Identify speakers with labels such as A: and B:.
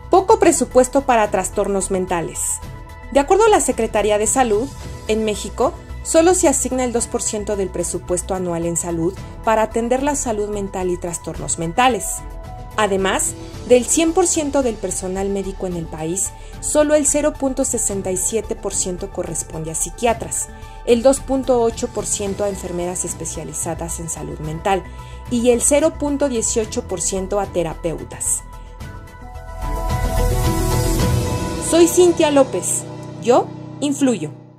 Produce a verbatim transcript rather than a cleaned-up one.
A: Poco presupuesto para trastornos mentales. De acuerdo a la Secretaría de Salud, en México, solo se asigna el dos por ciento del presupuesto anual en salud para atender la salud mental y trastornos mentales. Además, del cien por ciento del personal médico en el país, solo el cero punto sesenta y siete por ciento corresponde a psiquiatras, el dos punto ocho por ciento a enfermeras especializadas en salud mental y el cero punto dieciocho por ciento a terapeutas. Soy Cintia López. Yo influyo.